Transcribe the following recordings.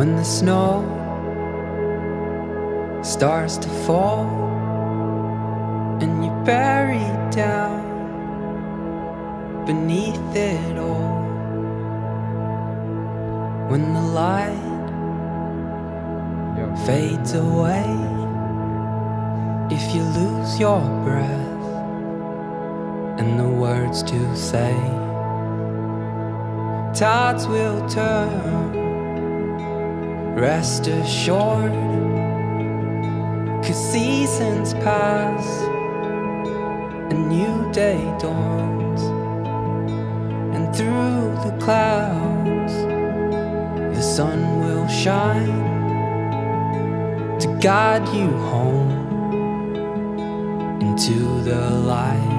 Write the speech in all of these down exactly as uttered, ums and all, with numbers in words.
when the snow starts to fall and you're buried down beneath it all, when the light fades away, if you lose your breath and the words to say, tides will turn, rest assured, 'cause seasons pass, a new day dawns, and through the clouds the sun will shine to guide you home into the light.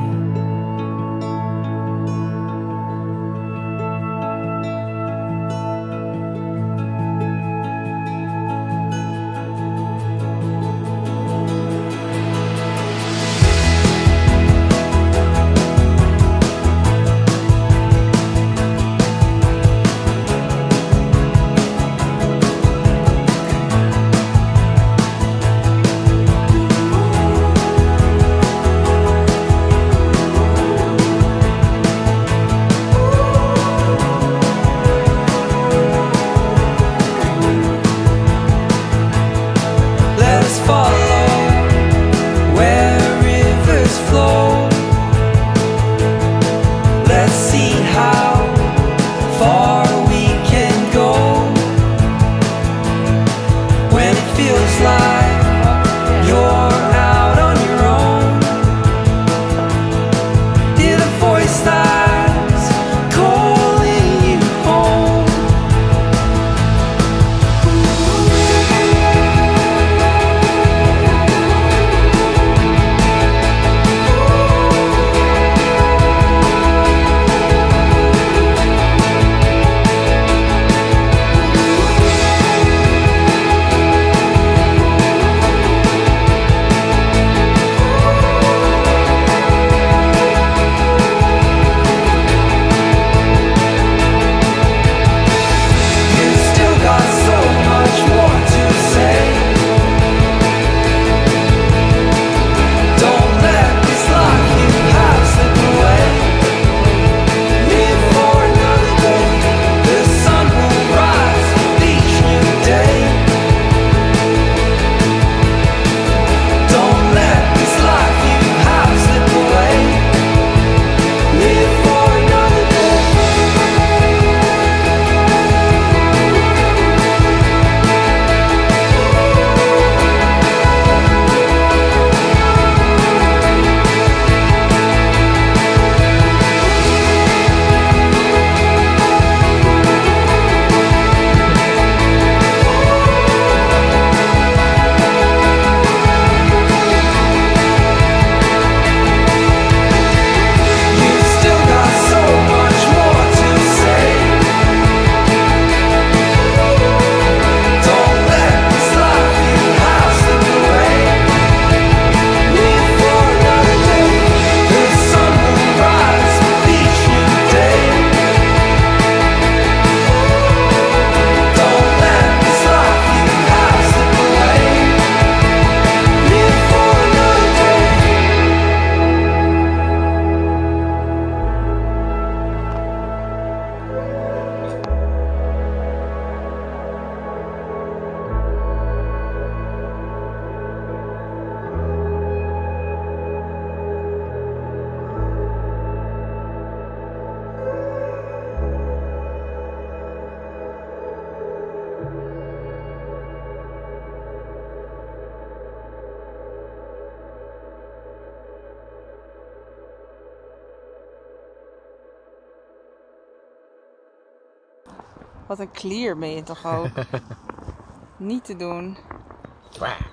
Wat een klier ben je toch ook. Niet te doen.